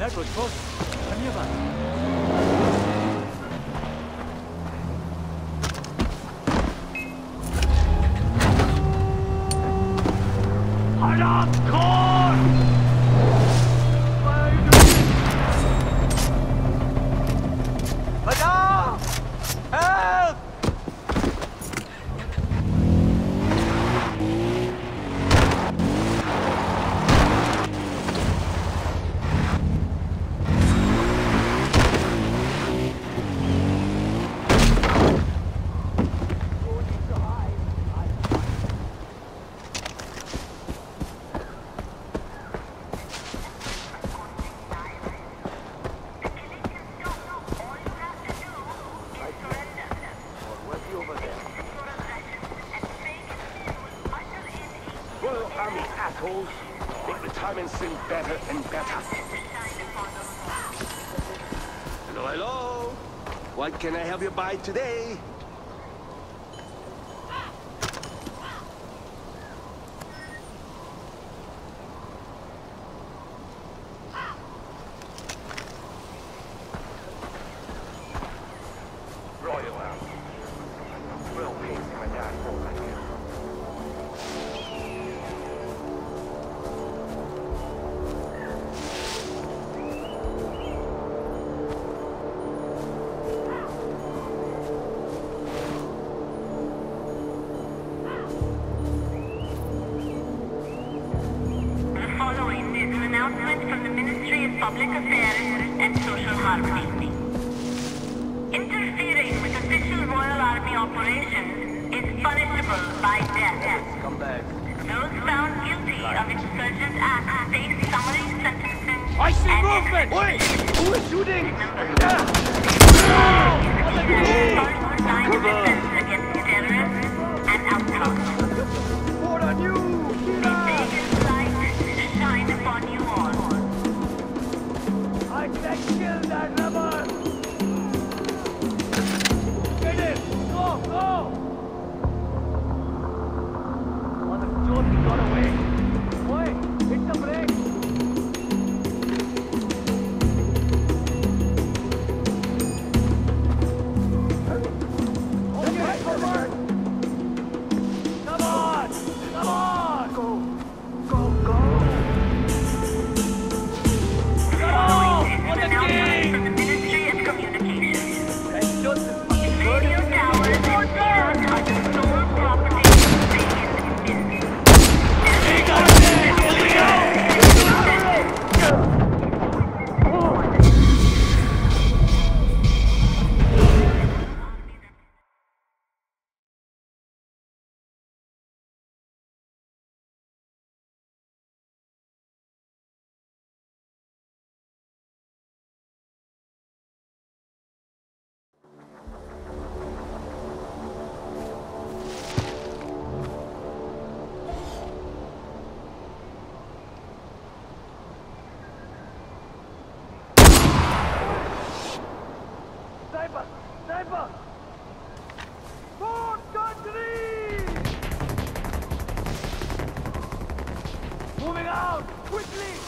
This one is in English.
That was close. धन्यवाद. Make retirement seem better and better. Hello, hello. What can I help you buy today? From the Ministry of Public Affairs and Social Harmony. Interfering with official Royal Army operations is punishable by death. Come back. Those found guilty of insurgent acts face summary sentencing. I see and movement! Wait! Who is shooting? Against terrorists and outlaws. What on you? May Vegas light shine upon you all. I said kill that rebel! Get it! Go! Go! Mother Joe, he got away! Boy, hit the brake! Okay, forward! Come on! Come on! Go! Go! Go! From the Ministry of Communications. Radio towers and neon are the sole property of Vegas Sniper! Sniper! More country! Moving out! Quickly!